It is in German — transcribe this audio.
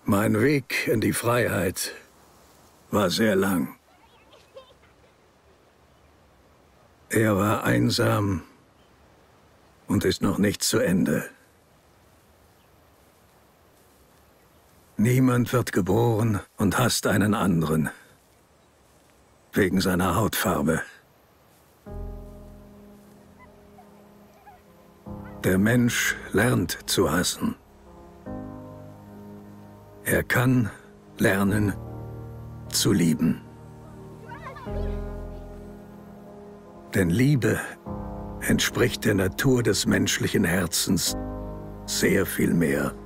Mein Weg in die Freiheit war sehr lang. Er war einsam und ist noch nicht zu Ende. Niemand wird geboren und hasst einen anderen. Wegen seiner Hautfarbe. Der Mensch lernt zu hassen. Er kann lernen zu lieben. Denn Liebe entspricht der Natur des menschlichen Herzens sehr viel mehr.